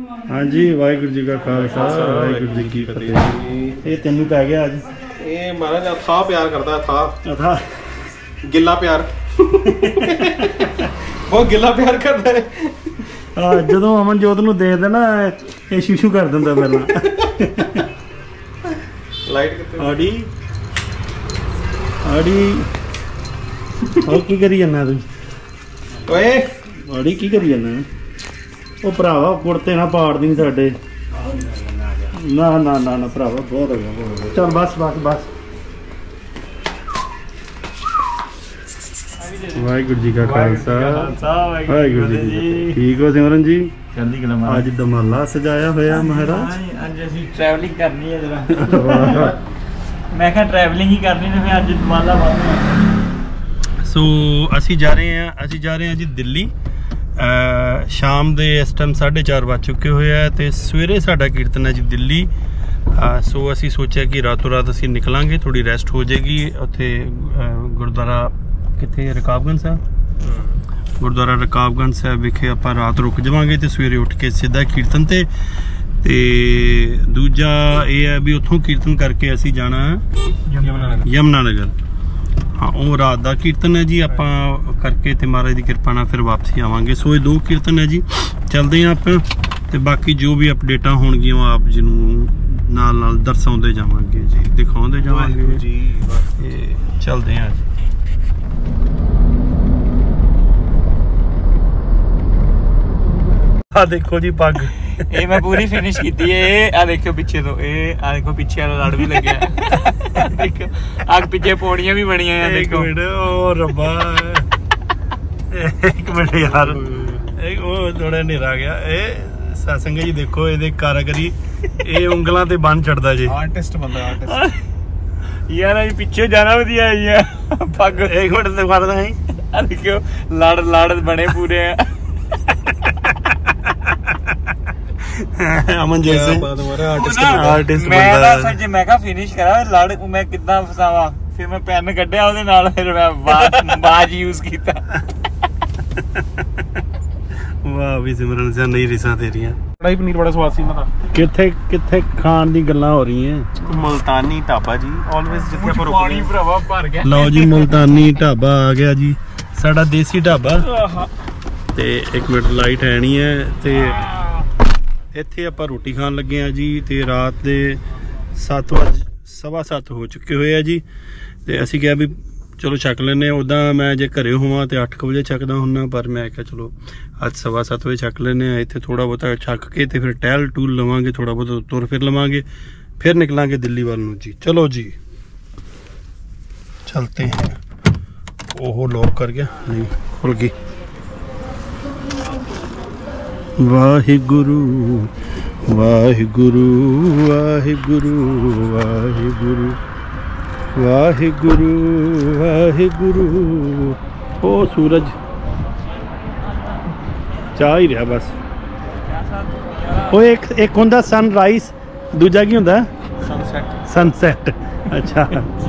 हाँ जी, वाहिगुरू जी का खालसा वाहिगुरू जी की फतेह। ये तेनू पै गया अज? ये महाराज था प्यार करता था गिला प्यार बहुत गिला प्यार करता है। जो अमनजोत नूं दे देना ये शूशू कर दिंदा पहला। लाइट कितने आड़ी आड़ी और की करी जाना तू? ओए आड़ी की करी जाना? ਉਹ ਭਰਾਵਾ ਕੁੜਤੇ ਨਾ ਪਾੜਦੀ ਸਾਡੇ। ਨਾ ਨਾ ਨਾ ਨਾ ਭਰਾਵਾ ਬਹੁਤ ਹੋ ਗਿਆ ਚੱਲ ਬਸ ਬਸ ਬਸ। ਵਾਹਿਗੁਰੂ ਜੀ ਕਾ ਖਾਲਸਾ ਵਾਹਿਗੁਰੂ ਜੀ ਕੀ ਫਤਿਹ। ਠੀਕ ਹੋ ਸਿਮਰਨ ਜੀ? ਅੱਜ ਦਮਾਲਾ ਸਜਾਇਆ ਹੋਇਆ ਮਹਾਰਾਜ। ਅੱਜ ਅਸੀਂ ਟਰੈਵਲਿੰਗ ਕਰਨੀ ਹੈ ਜਰਾ। ਮੈਂ ਕਿਹਾ ਟਰੈਵਲਿੰਗ ਹੀ ਕਰਨੀ ਤੇ ਫਿਰ ਅੱਜ ਦਮਾਲਾ ਵਾਪਸ। ਸੋ ਅਸੀਂ ਜਾ ਰਹੇ ਹਾਂ ਜੀ ਦਿੱਲੀ। शाम ਦੇ ਇਸ ਟਾਈਮ 4:30 ਵੱਜ ਚੁੱਕੇ ਹੋਏ ਆ ਤੇ ਸਵੇਰੇ ਸਾਡਾ ਕੀਰਤਨ ਹੈ ਜੀ ਦਿੱਲੀ। ਸੋ ਅਸੀਂ ਸੋਚਿਆ ਕਿ ਰਾਤੋਂ ਰਾਤ ਅਸੀਂ ਨਿਕਲਾਂਗੇ, ਥੋੜੀ ਰੈਸਟ ਹੋ ਜਾਏਗੀ ਉੱਥੇ ਗੁਰਦੁਆਰਾ ਕਿੱਥੇ ਰਕਾਬਗੰਜ ਸਾਹਿਬ, ਗੁਰਦੁਆਰਾ ਰਕਾਬਗੰਜ ਸਾਹਿਬ ਵਿਖੇ ਆਪਾਂ ਰਾਤ ਰੁਕ ਜਾਵਾਂਗੇ ਤੇ ਸਵੇਰੇ ਉੱਠ ਕੇ ਸਿੱਧਾ ਕੀਰਤਨ ਤੇ ਦੂਜਾ ਇਹ ਹੈ ਵੀ ਉੱਥੋਂ ਕੀਰਤਨ ਕਰਕੇ ਅਸੀਂ ਜਾਣਾ ਯਮੁਨਾ ਨਗਰ। हाँ वो रात का कीर्तन है जी, आप करके ते महाराज की कृपा नाल फिर वापसी आवांगे। सो ये 2 कीर्तन है जी, चलते हैं आप ते बाकी जो भी अपडेटा होणगियां आप जी नाल नाल दर्शाउंदे जावांगे जी, दिखाउंदे जावांगे जी। चलते हैं जी। आ देखो जी पग ਇਹ ਮੈਂ ਪੂਰੀ ਫਿਨਿਸ਼ ਕੀਤੀ ਹੈ। ਇਹ ਆ ਦੇਖੋ ਪਿੱਛੇ ਤੋਂ, ਇਹ ਆ ਦੇਖੋ ਪਿੱਛੇ ਵਾਲਾ ਲੜ ਵੀ ਲੱਗਿਆ। ਦੇਖੋ ਆ ਪਿੱਛੇ ਪੌੜੀਆਂ ਵੀ ਬਣੀਆਂ ਆ। ਦੇਖੋ ਓ ਰੱਬਾ ਇੱਕ ਮਿੰਟ ਯਾਰ, ਇਹ ਉਹ ਥੋੜਾ ਹਨੇਰਾ ਗਿਆ। ਇਹ ਸਤਸੰਗ ਜੀ ਦੇਖੋ ਇਹਦੇ ਕਾਰੀਗਰੀ, ਇਹ ਉਂਗਲਾਂ ਤੇ ਬੰਨ ਚੜਦਾ ਜੀ। आर्टिस्ट बंदा आर्टिस्ट ਯਾਰ ਇਹ ਪਿੱਛੇ ਜਾਣਾ ਵਧੀਆ ਹੈ ਯਾਰ। ਪੱਗ ਇੱਕ ਮਿੰਟ ਤੇ ਫੜਦਾ ਹੈ। ਆ ਦੇਖੋ ਲੜ ਬਣੇ ਪੂਰੇ ਆ। ਅਮਨਜੋਤ ਸਿੰਘ ਆਰਟਿਸਟ ਮੈਂ ਤਾਂ ਸੱਚ ਮੈਂ ਕਿਹਾ ਫਿਨਿਸ਼ ਕਰਾਂ ਲੜ ਮੈਂ ਕਿੱਦਾਂ ਫਸਾਵਾਂ। ਫਿਰ ਮੈਂ ਪੈਨ ਕੱਢਿਆ ਉਹਦੇ ਨਾਲ, ਫਿਰ ਮੈਂ ਬਾਜ ਯੂਜ਼ ਕੀਤਾ। ਵਾਹ ਵੀ ਸਿਮਰਨ ਸਿੰਘ ਨਹੀਂ ਰਿਸਾਂ ਤੇਰੀਆਂ। कढ़ाई पनीर बड़ा स्वाद सी ना। ਕਿੱਥੇ ਖਾਣ ਦੀ ਗੱਲਾਂ ਹੋ ਰਹੀਆਂ? मुल्तानी ढाबा जी ऑलवेज जिथे ਆਪਾਂ ਪਾਣੀ ਭਰਾਵਾ ਭਰ ਗਿਆ। ਲਓ ਜੀ ਮੁਲਤਾਨੀ ਢਾਬਾ ਆ ਗਿਆ ਜੀ, ਸਾਡਾ ਦੇਸੀ ਢਾਬਾ। ਤੇ ਇੱਕ ਮਿੰਟ ਲਾਈਟ ਹੈ ਨਹੀਂ ਹੈ ਤੇ ਇੱਥੇ ਆਪਾਂ ਰੋਟੀ ਖਾਣ ਲੱਗੇ ਆ ਜੀ। ਤੇ ਰਾਤ ਦੇ 7:15 ਹੋ ਚੁੱਕੇ ਹੋਏ ਆ ਜੀ। ਤੇ ਅਸੀਂ ਕਿਹਾ ਵੀ ਚਲੋ ਛਕ ਲੈਂਦੇ। ਉੱਦਾਂ ਮੈਂ ਜੇ ਘਰੇ ਹੋਵਾਂ ਤੇ 8 ਵਜੇ ਛਕਦਾ ਹੁੰਦਾ, ਪਰ ਮੈਂ ਕਿਹਾ ਚਲੋ ਅੱਜ 7:15 ਵਜੇ ਛਕ ਲੈਂਦੇ ਆ। ਇੱਥੇ ਥੋੜਾ ਬਹੁਤਾ ਛਕ ਕੇ ਤੇ ਫਿਰ ਟਹਿਲ ਟੂਲ ਲਵਾਂਗੇ, ਥੋੜਾ ਬਹੁਤਾ ਤੁਰ ਫਿਰ ਲਵਾਂਗੇ, ਫਿਰ ਨਿਕਲਾਂਗੇ ਦਿੱਲੀ ਵੱਲ ਨੂੰ ਜੀ। ਚਲੋ ਜੀ ਚਲਤੇ हैं। ਉਹ ਲੌਕ ਕਰ ਗਿਆ ਨਹੀਂ, ਖੁੱਲ ਗਈ। ਵਾਹਿਗੁਰੂ ਵਾਹਿਗੁਰੂ ਵਾਹਿਗੁਰੂ ਵਾਹਿਗੁਰੂ ਵਾਹਿਗੁਰੂ ਵਾਹਿਗੁਰੂ। ਉਹ ਸੂਰਜ ਚਾਹ ਹੀ ਰਿਹਾ ਬਸ। ਉਹ ਇੱਕ ਹੁੰਦਾ ਸਨਰਾਈਜ਼, ਦੂਜਾ ਕੀ ਹੁੰਦਾ? ਸਨਸੈਟ। ਅੱਛਾ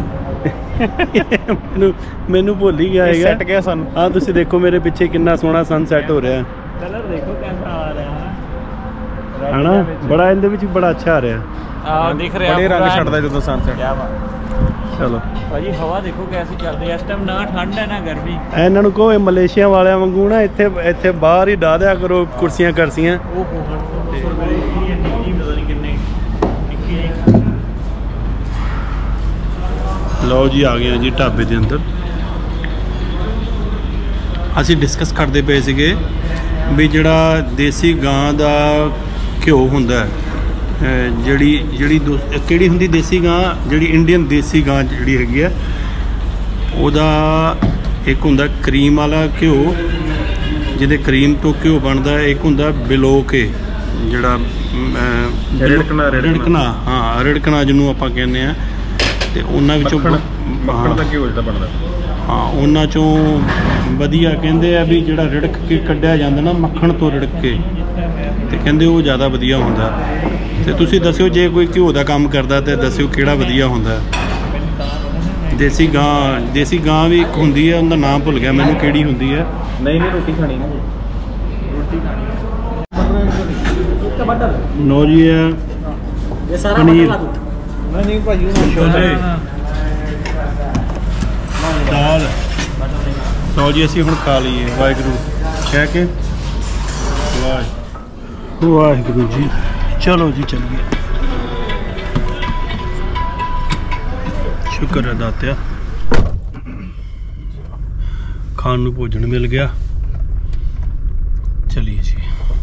ਮੈਨੂੰ ਭੁੱਲ ਹੀ ਗਿਆ ਹੈਗਾ। सेट गया सन। ਹਾਂ ਤੁਸੀਂ ਦੇਖੋ ਮੇਰੇ ਪਿੱਛੇ ਕਿੰਨਾ ਸੋਹਣਾ ਸਨਸੈਟ ਹੋ ਰਿਹਾ। ਕਲਰ ਦੇਖੋ ਕਿੰਨਾ ਆ ਰਿਹਾ ਹੈ ਨਾ, ਬੜਾ ਇਹਦੇ ਵਿੱਚ ਬੜਾ ਅੱਛਾ ਆ ਰਿਹਾ। ਆ ਦਿਖ ਰਿਹਾ बड़े रंग छड़दा जदों सनसेट। ਕੀ ਬਾਤ। ਚਲੋ ਭਾਜੀ ਹਵਾ ਦੇਖੋ ਕੈਸੀ ਚੱਲ ਰਹੀ ਹੈ ਇਸ ਟਾਈਮ। ਨਾ ਠੰਡ ਹੈ ਨਾ ਗਰਮੀ। ਇਹਨਾਂ ਨੂੰ ਕਹੋ ਇਹ ਮਲੇਸ਼ੀਆ ਵਾਲਿਆਂ ਵਾਂਗੂ ਨਾ ਇੱਥੇ ਬਾਹਰ ਹੀ ਡਾ ਦਿਆ ਕਰੋ ਕੁਰਸੀਆਂ ਕਰਸੀਆਂ। ਉਹ ਨਿੱਕੀ ਕਿੰਨੇ ਨਿੱਕੀ। ਲਓ ਜੀ ਆ ਗਏ ਜੀ ਢਾਬੇ ਦੇ ਅੰਦਰ। ਅਸੀਂ ਡਿਸਕਸ ਕਰਦੇ ਪਏ ਸੀਗੇ ਵੀ ਜਿਹੜਾ ਦੇਸੀ ਗਾਂ ਦਾ ਘਿਓ ਹੁੰਦਾ ਹੈ, ਜਿਹੜੀ ਕਿਹੜੀ ਹੁੰਦੀ ਦੇਸੀ ਗਾਂ, ਜਿਹੜੀ ਇੰਡੀਅਨ ਦੇਸੀ ਗਾਂ ਜਿਹੜੀ ਹੈਗੀ ਆ, ਉਹਦਾ ਇੱਕ ਹੁੰਦਾ ਕਰੀਮ ਵਾਲਾ ਘਿਓ, ਜਿਹਦੇ ਕਰੀਮ ਤੋਂ ਘਿਓ ਬਣਦਾ। ਇੱਕ ਹੁੰਦਾ ਬਿਲੋ ਕੇ, ਜਿਹੜਾ ਰਿੜਕਣਾ। ਹਾਂ ਰਿੜਕਣਾ ਜਿਹਨੂੰ ਆਪਾਂ ਕਹਿੰਦੇ ਆ। ਤੇ ਉਹਨਾਂ ਵਿੱਚੋਂ ਮੱਖਣ ਦਾ ਘਿਓ ਜਿਹੜਾ ਬਣਦਾ, ਹਾਂ ਉਹਨਾਂ ਚੋਂ ਵਧੀਆ ਕਹਿੰਦੇ ਆ ਵੀ ਜਿਹੜਾ ਰਿੜਕ ਕੇ ਕੱਢਿਆ ਜਾਂਦਾ ਨਾ, ਮੱਖਣ ਤੋਂ ਰਿੜਕ ਕੇ, ਤੇ ਕਹਿੰਦੇ ਉਹ ਜ਼ਿਆਦਾ ਵਧੀਆ ਹੁੰਦਾ। ਤੇ ਤੁਸੀਂ ਦੱਸਿਓ ਜੇ ਕੋਈ ਘਿਓ ਦਾ ਕੰਮ ਕਰਦਾ ਤੇ ਦੱਸਿਓ ਕਿਹੜਾ ਵਧੀਆ ਹੁੰਦਾ। ਦੇਸੀ ਗਾਂ ਵੀ ਇੱਕ ਹੁੰਦੀ ਹੈ, ਉਹਦਾ ਨਾਮ ਭੁੱਲ ਗਿਆ ਮੈਨੂੰ ਕਿਹੜੀ ਹੁੰਦੀ ਹੈ। नहीं रोटी खानी ना। रोटी खानी नो जी है पनीर छोले दाल। लो जी असी हुण खा लीए वाहिगुरू कह के वाहिगुरू जी। चलो जी चलिए शुक्र है दात्या खान नूं भोजन मिल गया। चलिए जी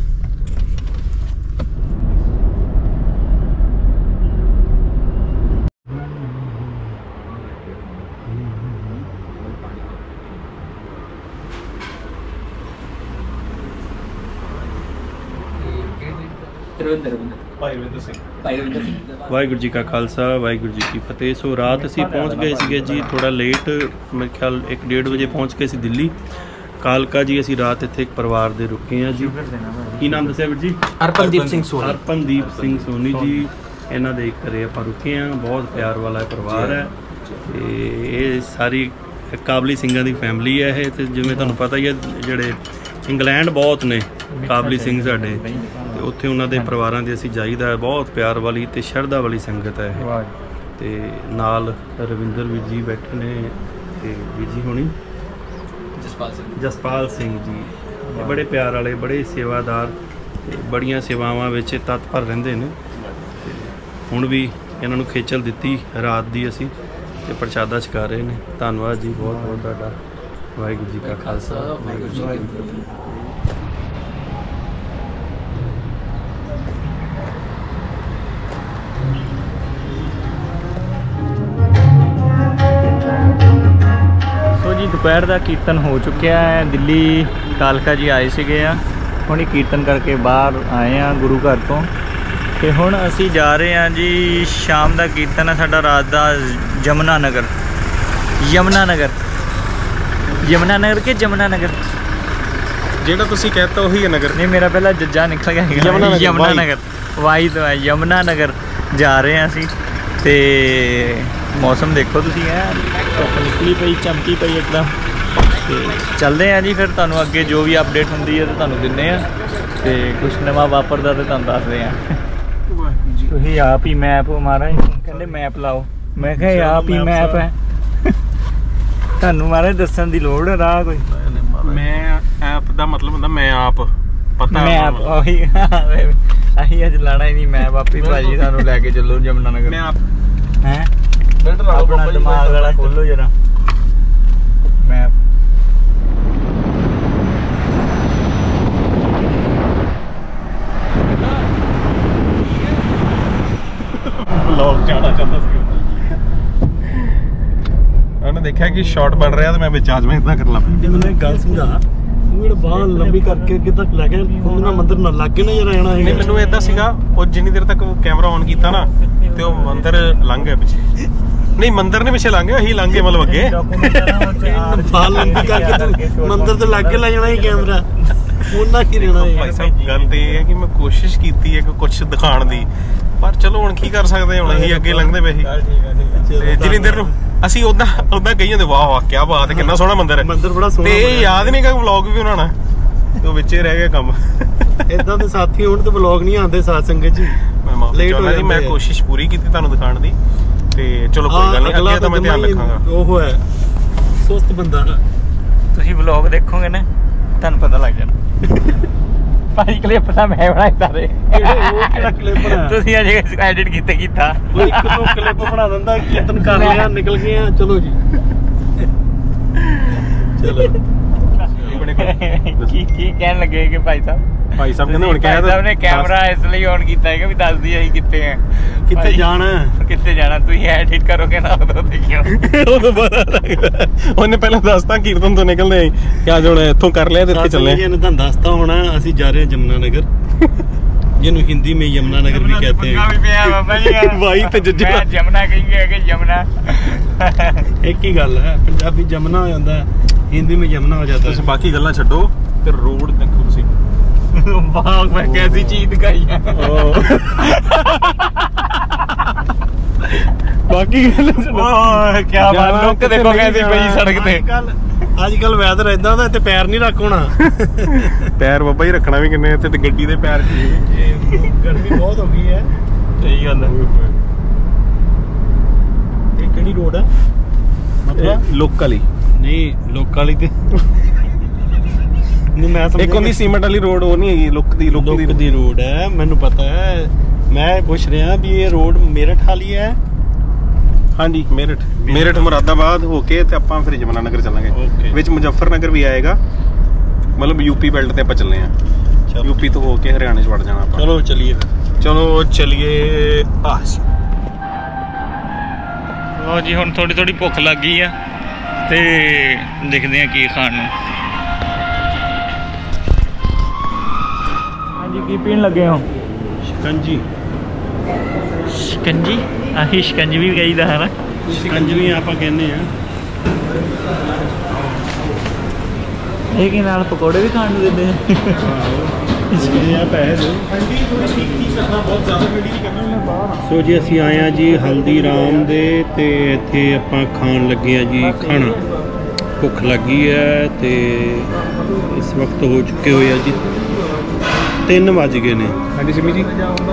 वाहिगुरू जी का खालसा वाहिगुरू जी की फतेह। सो रात असी पहुँच गए थे जी थोड़ा लेट मेरे ख्याल 1-1:30 बजे पहुँच गए सी दिल्ली कालका जी। असी रात इत्थे एक परिवार दे रुके हैं जी। की नाम दस्सिया वीर जी? हरपनदीप सिंह सोनी। हरपनदीप सिंह सोनी जी इन्हां दे घरे आपां रुके हैं। बहुत प्यार वाला परिवार है ते ये सारी काबली सिंघां दी फैमिली है ये। ते जिवें तुहानूं पता ही है जिहड़े इंग्लैंड बहुत ने काबली सिंह साडे ते उत्थे उन्हां दे परिवारां दे असीं जाईदा है। बहुत प्यार वाली ते शरधा वाली संगत है ये। ते नाल रविंदर वीर जी बैठे ने ते वीर जी होनी जसपाल सिंह जी बड़े प्यार वाले बड़े सेवादार बड़ियां सेवावां विच तत्पर रहिंदे ने। हुण भी इन्हां नूं खेचल दित्ती रात दी असीं ते प्रशादा छका रहे ने। धन्नवाद जी बहुत बहुत तुहाडा। वाहिगुरू जी का खालसा वाहिगुरू जी की फतेह। जी दोपहर का कीर्तन हो चुकिया है। दिल्ली कालका जी आए सीगे हुण कीर्तन करके बाहर आए हैं गुरु घर तो ते हुण असी जा रहे हैं जी। शाम का कीर्तन है साडा रात का यमुना नगर के जमुना नगर ਜਿਹੜਾ ਤੁਸੀਂ कहता वही है नगर। नहीं मेरा पहला जज्जा निकल गया यमुना नगर वाई तो है यमुना नगर जा रहे हैं असी। ते मौसम देखो तुसी है धुप निकली पई चमकी पई एकदम। ते चलते हैं जी फिर तुहानूं अगे जो भी अपडेट हुंदी है तो तुहानूं दिंदे आ ते कुछ नवा वापरदा ते तुहानूं दसदे आ। तुसीं आप ही मैप महाराज कहंदे मैप लाओ मैं कहा आप ही मैप है तुहानूं महाराज दस्सण दी लोड़ है राह कोई। मैं ऐप दा मतलब हुंदा मैं आप पता मैप ओही अहीं अज लाना ही नहीं मैप आप ही भाजी सानूं लैके चलो यमुना नगर। मैं आप हैं अपना दिमाग वाला खोलो जरा मैप। ब्लॉग जाना चाहता सी ਉਹਨੇ ਦੇਖਿਆ ਕਿ ਸ਼ਾਟ ਬਣ ਰਿਹਾ ਤੇ ਮੈਂ ਵਿੱਚ ਆਜ ਮੈਂ ਇਦਾਂ ਕਰਨ ਲੱਗ ਪਿਆ। ਮੈਨੂੰ ਇੱਕ ਗੱਲ ਸਮਝਾ ਤੂੰ ਜਿਹੜਾ ਬਾਹ ਲੰਬੀ ਕਰਕੇ ਅੱਗੇ ਤੱਕ ਲੈ ਕੇ ਉਹਨਾਂ ਮੰਦਰ ਨਾਲ ਲੱਗ ਕੇ ਨਾ ਜਰਾ ਆਣਾ ਨਹੀਂ ਮੈਨੂੰ ਇਦਾਂ ਸੀਗਾ ਉਹ ਜਿੰਨੀ ਦੇਰ ਤੱਕ ਕੈਮਰਾ ਔਨ ਕੀਤਾ ਨਾ ਤੇ ਉਹ ਮੰਦਰ ਲੰਘ ਗਿਆ ਪਿੱਛੇ। ਨਹੀਂ ਮੰਦਰ ਨੇ ਪਿੱਛੇ ਲੰਘ ਗਿਆ ਅਸੀਂ ਲੰਘ ਗਏ ਮਤਲਬ ਅੱਗੇ ਬਾਹ ਲੰਬੀ ਕਰਕੇ ਤੂੰ ਮੰਦਰ ਤੇ ਲੱਗ ਕੇ ਲੈ ਜਾਣਾ ਹੀ ਕੈਮਰਾ ਉਹਨਾਂ ਕੀ ਰਹਿਣਾ ਹੈ। ਭਾਈ ਸਾਹਿਬ ਗੱਲ ਤੇ ਇਹ ਹੈ ਕਿ ਮੈਂ ਕੋਸ਼ਿਸ਼ ਕੀਤੀ ਹੈ ਕਿ ਕੁਝ ਦਿਖਾਉਣ ਦੀ ਪਰ ਚਲੋ ਹੁਣ ਕੀ ਕਰ ਸਕਦੇ ਹੁਣ ਅਸੀਂ ਅੱਗੇ ਲੰਘਦੇ ਪਏ ਸੀ ਤੇ ਜਿੰਨੀ ਦੇਰ ਨੂੰ ਅਸੀਂ ਉਦਾਂ ਕਹੀ ਜਾਂਦੇ ਵਾਹ ਵਾਹ ਕੀ ਬਾਤ ਹੈ ਕਿੰਨਾ ਸੋਹਣਾ ਮੰਦਰ ਹੈ। ਮੰਦਰ ਬੜਾ ਸੋਹਣਾ ਤੇ ਇਹ ਯਾਦ ਨਹੀਂ ਕਿ ਵਲੌਗ ਵੀ ਬਣਾਉਣਾ ਤੇ ਵਿੱਚ ਹੀ ਰਹਿ ਗਿਆ ਕੰਮ। ਇਦਾਂ ਦੇ ਸਾਥੀ ਹੋਣ ਤੇ ਵਲੌਗ ਨਹੀਂ ਆਉਂਦੇ ਸਾਥ ਸੰਗਤ ਜੀ। ਮੈਂ ਮਾਫੀ ਚਾਹੁੰਦਾ ਜੀ ਮੈਂ ਕੋਸ਼ਿਸ਼ ਪੂਰੀ ਕੀਤੀ ਤੁਹਾਨੂੰ ਦਿਖਾਉਣ ਦੀ ਤੇ ਚਲੋ ਕੋਈ ਗੱਲ ਨਹੀਂ ਅੱਗੇ ਤਾਂ ਮੈਂ ਧਿਆਨ ਰੱਖਾਂਗਾ। ਉਹ ਹੈ ਸੁਸਤ ਬੰਦਾ ਤੁਸੀਂ ਵਲੌਗ ਦੇਖੋਗੇ ਨਾ ਤੁਹਾਨੂੰ ਪਤਾ ਲੱਗ ਜਾਣਾ। ਭਾਈ ਕਲਿੱਪ ਤਾਂ ਮੈਂ ਬਣਾਇਆ ਸਾਰੇ ਉਹ ਕਿਹੜਾ ਕਲਿੱਪ ਬਣਾ ਤੁਸੀਂ ਅਜੇ ਐਡਿਟ ਕੀਤਾ ਕੋਈ ਇੱਕ ਦੋ ਕਲਿੱਪ ਬਣਾ ਦਿੰਦਾ ਕੀਰਤਨ ਕਰ ਲਿਆ ਨਿਕਲ ਗਏ ਆ ਚਲੋ ਜੀ ਚਲੋ ਕੀ ਕਹਿਣ ਲੱਗੇ ਕਿ ਭਾਈ ਸਾਹਿਬ ਕਹਿੰਦੇ ਹੁਣ ਕਹਿ ਸਾਹਿਬ ਨੇ ਕੈਮਰਾ ਇਸ ਲਈ ਔਨ ਕੀਤਾ ਹੈ ਕਿ ਵੀ ਦੱਸ ਦਈਏ ਅਸੀਂ ਕਿੱਥੇ ਆ ਕਿੱਥੇ ਜਾਣਾ ਤੁਸੀਂ ਐਡਿਟ ਕਰੋਗੇ ਨਾ ਉਦੋਂ ਦੇਖਿਓ ਉਦੋਂ ਪਤਾ ਲੱਗਦਾ। ਉਹਨੇ ਪਹਿਲਾਂ ਦੱਸਤਾ ਕੀਰਤਨ ਤੋਂ ਨਿਕਲਦੇ ਆਂ ਕਿ ਅੱਜ ਹੁਣ ਇੱਥੋਂ ਕਰ ਲਿਆ ਤੇ ਇੱਥੇ ਚੱਲੇ। ਇਹਨੇ ਤੁਹਾਨੂੰ ਦੱਸਤਾ ਹੋਣਾ ਅਸੀਂ ਜਾ ਰਹੇ ਹਾਂ ਯਮੁਨਾ ਨਗਰ ਜਿਹਨੂੰ ਹਿੰਦੀ में यमुना नगर भी कहते हैं। ਵਾਈ ਤੇ ਜੱਜਾ ਯਮੁਨਾ ਕਹੀਏ ਕਿ ਯਮੁਨਾ ਇੱਕ ਹੀ ਗੱਲ ਹੈ ਪੰਜਾਬੀ ਜਮਨਾ ਹੋ ਜਾਂਦਾ हिंदी में यमुना हो जाता ਤੁਸੀਂ ਬਾਕੀ ਗੱਲਾਂ ਛੱਡੋ ਤੇ ਰੋਡ ਦੇਖੋ ਤੁਸੀਂ वाह मैं कैसी चीज दिखाई है ਬਾਕੀ ਗੱਲ क्या बात लोग देखो कैसी पई सड़क पे ਅੱਜ-ਕੱਲ ਵੈਦਰ ਇਦਾਂ ਦਾ ਤੇ ਪੈਰ ਨਹੀਂ ਰੱਖ ਹੋਣਾ ਪੈਰ ਬਾਬਾ ਹੀ ਰੱਖਣਾ ਵੀ ਕਿੰਨੇ ਇੱਥੇ ਤੇ ਗੱਡੀ ਦੇ ਪੈਰ गर्मी बहुत हो गई है। सही गल है। ये केड़ी रोड है मतलब ਲੋਕਲ ਹੀ नहीं लोकल ही ते नहीं मैं ਇੱਕ ਉਹਦੀ ਸੀਮੈਂਟ ਵਾਲੀ ਰੋਡ ਉਹ ਨਹੀਂ ਹੈਗੀ ਲੁੱਕ ਦੀ लोक दी रोड है मैनू पता है मैं पूछ रहा भी ये रोड मेरठ वाली है ਹਾਂਜੀ ਮੇਰਠ ਮੁਰਾਦਾਬਾਦ ਹੋ ਕੇ ਤੇ ਆਪਾਂ ਫਿਰ ਯਮੁਨਾ ਨਗਰ ਚੱਲਾਂਗੇ Okay. ਵਿੱਚ ਮੁਜ਼ੱਫਰ ਨਗਰ ਵੀ ਆਏਗਾ ਮਤਲਬ ਯੂਪੀ ਬੈਲਟ ਤੇ ਆਪਾਂ ਚੱਲੇ ਆ ਯੂਪੀ ਤੋਂ ਹੋ ਕੇ ਹਰਿਆਣੇ ਚ ਵੜ ਜਾਣਾ ਆਪਾਂ चलो चलिए ਚਲੋ ਚਲਿਏ ਆਸ ਲੋ ਜੀ ਹੁਣ ਥੋੜੀ ਥੋੜੀ ਭੁੱਖ ਲੱਗ ਗਈ ਆ ਤੇ ਦੇਖਦੇ ਆ ਕੀ ਖਾਣ ਨੂੰ। ਹਾਂਜੀ ਕੀ ਪੀਣ ਲੱਗੇ ਹੋ? शिकंजी ਸ਼ਿਕੰਜੀ ਆਹੀ ਸ਼ਿਕੰਜੀ ਵੀ ਕਹੀਦਾ ਹੈ ਨਾ। शिकंजवी आप कहने हैं ਇਹ ਕੀ ਨਾਲ ਪਕੌੜੇ ਵੀ ਖਾਣ ਨੂੰ ਦਿੰਦੇ ਆ। ਸੋ ਜੀ ਅਸੀਂ ਆਏ ਆ ਜੀ ਹਲਦੀਰਾਮ ਦੇ ਤੇ ਇੱਥੇ ਆਪਾਂ ਖਾਣ ਲੱਗੇ ਆ ਜੀ ਖਾਣਾ। ਭੁੱਖ ਲੱਗੀ ਹੈ ਤੇ ਇਸ ਵਕਤ ਹੋ ਚੁੱਕੇ ਹੋਏ ਆ ਜੀ 3 ਵੱਜ ਗਏ ਨੇ। ਹਾਂਜੀ ਸਿਮੀ ਜੀ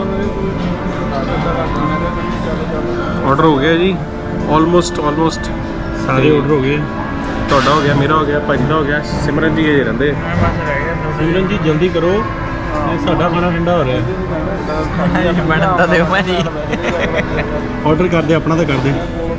ਆਰਡਰ ਹੋ ਗਿਆ ਜੀ ਆਲਮੋਸਟ ਸਾਰੇ ਆਰਡਰ ਹੋ ਗਏ। ਤੁਹਾਡਾ ਹੋ ਗਿਆ ਮੇਰਾ ਹੋ ਗਿਆ ਭਾਜੀ ਦਾ ਹੋ ਗਿਆ ਸਿਮਰਨ ਜੀ ਇਹ ਰਹਿੰਦੇ ਸਿਮਰਨ ਜੀ ਜਲਦੀ ਕਰੋ ਸਾਡਾ ਖਾਣਾ ਠੰਡਾ ਹੋ ਰਿਹਾ। ਬਣਦਾ ਦਿਓ ਭਾਜੀ। ਆਰਡਰ ਕਰਦੇ ਆਪਣਾ ਤਾਂ ਕਰਦੇ।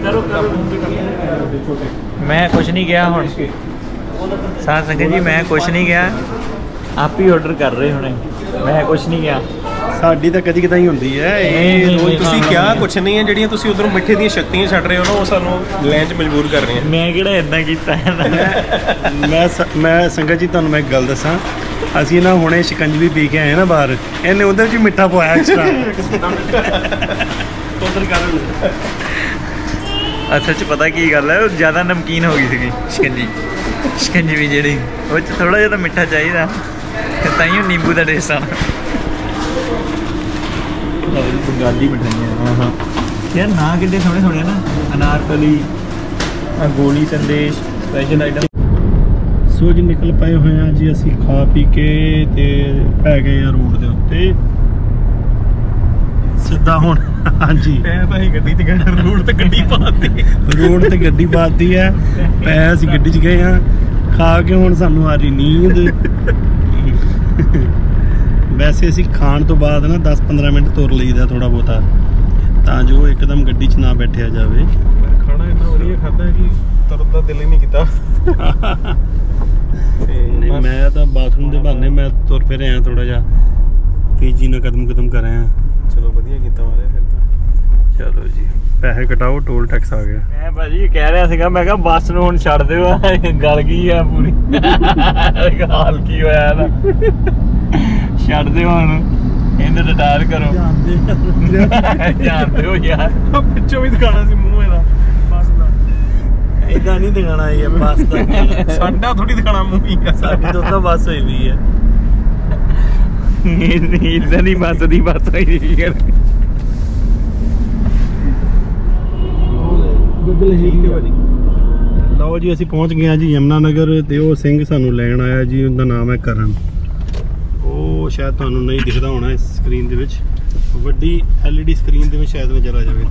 ਮੈਂ ਕੁਛ ਨਹੀਂ ਕਿਹਾ ਹੁਣ ਸਾਧ ਸੰਗਤ ਜੀ ਮੈਂ ਕੁਛ ਨਹੀਂ ਕਿਹਾ ਆਪ ਹੀ ਆਰਡਰ ਕਰ ਰਹੇ ਹੁਣੇ ਮੈਂ ਕੁਛ ਨਹੀਂ ਕਿਹਾ। ਸਾਡੀ ਤਾਂ ਕਦੀ ਕਦਾਈ ਹੁੰਦੀ ਹੈ ਨਹੀਂ, ਇਹ ਰੋਜ਼ ਤੁਸੀਂ ਕਿਹਾ ਕੁਛ ਨਹੀਂ ਹੈ ਜਿਹੜੀਆਂ ਤੁਸੀਂ ਉਧਰੋਂ ਮਿੱਠੇ ਦੀਆਂ ਸ਼ਕਤੀਆਂ ਛੱਡ ਰਹੇ ਹੋ ਨਾ ਉਹ ਸਾਨੂੰ ਲੈਣ 'ਚ ਮਜਬੂਰ ਕਰ ਰਹੀਆਂ। ਮੈਂ ਕਿਹੜਾ ਇਦਾਂ ਕੀਤਾ ਹੈ। ਮੈਂ ਸੰਗਤ ਜੀ ਤੁਹਾਨੂੰ ਮੈਂ ਇੱਕ ਗੱਲ ਦੱਸਾਂ ਅਸੀਂ ਨਾ ਹੁਣੇ ਸ਼ਿਕੰਜਵੀ ਪੀ ਕੇ ਆਏ ਨਾ ਬਾਹਰ ਇਹਨੇ ਉਹਦੇ 'ਚ ਹੀ ਮਿੱਠਾ ਪਵਾਇਆ ਐਕਸਟਰਾ ਉਧਰ ਕਰ ਅਸਲ 'ਚ ਪਤਾ ਕੀ ਗੱਲ ਹੈ ਉਹ ਜ਼ਿਆਦਾ ਨਮਕੀਨ ਹੋ ਗਈ ਸੀਗੀ ਸ਼ਿਕੰਜੀ ਵੀ ਜਿਹੜੀ ਉਹ 'ਚ ਥੋੜਾ ਜਿਹਾ ਤਾਂ ਮਿੱਠਾ ਚਾਹੀਦਾ ਤਾਂ ਹੀ ਉਹ ਨਿੰਬੂ ਦਾ ਟੇਸਟ ਆਉਣਾ। ਬੰਗਾਲੀ ਮਿਠਾਈਆਂ ਹਾਂ ਯਾਰ ਨਾ ਕਿੰਨੇ ਸੋਹਣੇ ਸੋਹਣੇ ਨਾ ਅਨਾਰਕਲੀ ਗੋਲੀ ਸੰਦੇਸ਼ ਸਪੈਸ਼ਲ ਆਈਟਮ। ਸੋ ਜੀ ਨਿਕਲ ਪਏ ਹੋਏ ਆ ਜੀ ਅਸੀਂ ਖਾ ਪੀ ਕੇ ਤੇ ਪੈ ਗਏ ਆ ਰੋਡ ਦੇ ਉੱਤੇ ਸਿੱਧਾ ਹੁਣ। ਹਾਂਜੀ ਤਾਂ ਹੀ ਗੱਡੀ 'ਚ ਗਏ ਰੋਡ ਤੇ ਗੱਡੀ ਪਾਤੀ ਰੋਡ ਤੇ ਗੱਡੀ ਪਾਤੀ ਹੈ ਪੈ ਅਸੀਂ ਗੱਡੀ 'ਚ ਗਏ ਆ ਖਾ ਕੇ ਹੁਣ ਸਾਨੂੰ ਆ ਰਹੀ ਨੀਂਦ। ਵੈਸੇ ਅਸੀਂ ਖਾਣ ਤੋਂ ਬਾਅਦ ਨਾ 10-15 ਮਿੰਟ ਤੁਰ ਲਈਦਾ ਥੋੜਾ ਬਹੁਤਾ ਤਾਂ ਜੋ ਇੱਕਦਮ ਗੱਡੀ 'ਚ ਨਾ ਬੈਠਿਆ ਜਾਵੇ। ਖਾਣਾ ਇੰਨਾ ਵਧੀਆ ਖਾਦਾ ਕਿ ਤੁਰਨ ਦਾ ਦਿਲ ਹੀ ਨਹੀਂ ਕੀਤਾ। ਨਹੀਂ ਮੈਂ ਤਾਂ ਬਾਥਰੂਮ ਦੇ ਬਹਾਨੇ ਮੈਂ ਤੁਰ ਫਿਰ ਆਇਆ ਥੋੜਾ ਜਿਹਾ ਤੇਜ਼ੀ ਨਾਲ ਕਦਮ ਕਰ ਆਇਆ। ਚਲੋ ਵਧੀਆ ਕੀਤਾ ਮਾਰੇ ਫਿਰ ਤਾਂ। ਚਲੋ ਜੀ ਪੈਸੇ ਕਟਾਓ ਟੋਲ ਟੈਕਸ ਆ ਗਿਆ। ਮੈਂ ਭਾਜੀ ਕਹਿ ਰਿਹਾ ਸੀਗਾ ਮੈਂ ਕਿਹਾ ਬੱਸ ਨੂੰ ਹੁਣ ਛੱਡ ਦਿਓ ਗਲ ਗਈ ਆ ਪੂਰੀ ਹਾਲ ਕੀ ਹੋਇਆ ਇਹਦਾ ਛੱਡ ਦਿਓ ਹੁਣ ਇਹਨੂੰ ਰਿਟਾਇਰ ਕਰੋ ਜਾਣਦੇ ਹੋ ਯਾਰ ਪਿੱਛੋਂ ਵੀ ਦਿਖਾਣਾ ਸੀ ਮੂੰਹ ਇਹਦਾ ਬੱਸ ਦਾ ਇਦਾਂ ਨਹੀਂ ਦਿਖਾਣਾ ਇਹ ਬੱਸ ਦਾ ਸਾਡਾ ਥੋੜੀ ਦਿਖਾਣਾ ਮੂੰਹ ਹੀ ਸਾਡੀ ਤਾਂ ਬੱਸ ਹੋਈ ਵੀ ਹੈ ਇਦਾਂ ਦੀ ਬੱਸ ਹੋਈ ਯਾਰ। ਲਓ ਜੀ ਅਸੀਂ ਪਹੁੰਚ ਗਏ ਆ ਜੀ ਯਮੁਨਾ ਨਗਰ ਤੇ ਉਹ ਸਿੰਘ ਸਾਨੂੰ ਲੈਣ ਆਇਆ ਜੀ ਉਹਦਾ ਨਾਮ ਹੈ ਕਰਨ। ਉਹ ਸ਼ਾਇਦ ਤੁਹਾਨੂੰ ਨਹੀਂ ਦਿਖਦਾ ਹੋਣਾ ਇਸ ਸਕਰੀਨ ਦੇ ਵਿੱਚ ਵੱਡੀ LED ਸਕਰੀਨ ਦੇ ਵਿੱਚ ਸ਼ਾਇਦ ਨਜ਼ਰ ਆ ਜਾਵੇ।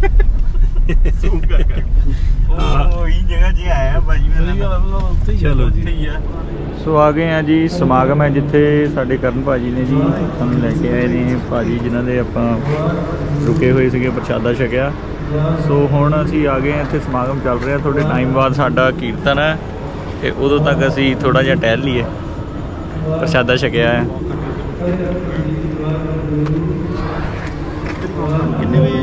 ਉਹ ਹੀ ਜਗ੍ਹਾ 'ਚ ਆਇਆ ਭਾਜੀ ਮੈਂ ਚਲੋ ਜੀ ਸੋ ਆ ਗਏ ਆ ਜੀ ਸਮਾਗਮ ਹੈ ਜਿੱਥੇ ਸਾਡੇ ਕਰਨ ਭਾਜੀ ਨੇ ਜੀ ਸਾਨੂੰ ਲੈ ਕੇ ਆਏ ਨੇ ਭਾਜੀ ਜਿਨ੍ਹਾਂ ਦੇ ਆਪਾਂ ਰੁਕੇ ਹੋਏ ਸੀਗੇ ਪ੍ਰਸ਼ਾਦਾ ਛਕਿਆ। ਸੋ ਹੁਣ ਅਸੀਂ ਆ ਗਏ ਹਾਂ ਇੱਥੇ ਸਮਾਗਮ ਚੱਲ ਰਿਹਾ ਥੋੜੇ ਟਾਈਮ ਬਾਅਦ ਸਾਡਾ ਕੀਰਤਨ ਹੈ ਤੇ ਉਦੋਂ ਤੱਕ ਅਸੀਂ ਥੋੜਾ ਜਿਹਾ ਟਹਿਲ ਲਈਏ ਪ੍ਰਸ਼ਾਦਾ ਛਕਿਆ ਹੈ। ਕਿੰਨੇ ਵਜੇ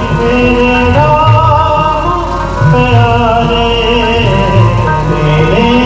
मेरे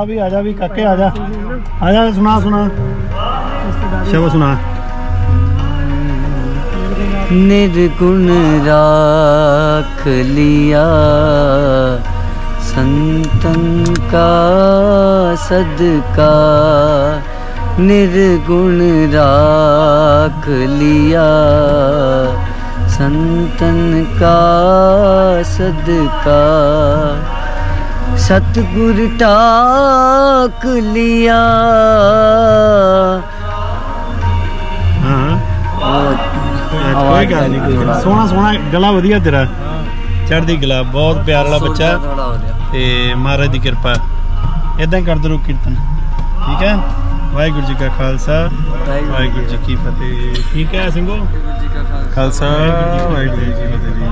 आ जा भी काके आ जा सुना शब सुना। निर्गुण राख लिया संतन का सदका, निर्गुण राख लिया संतन का सदका, सतगुर टाक लिया। कोई गल नहीं, सोहना गला वधिया तेरा, चढ़दी गला, बहुत प्यार वाला बच्चा ते महाराज दी कृपा इदां ही करदे रहो कीर्तन, ठीक है। वाहिगुरू जी का खालसा वाहिगुरू जी की फतेह, ठीक है सिंघो। खालसा वाहिगुरू जी की फतेह।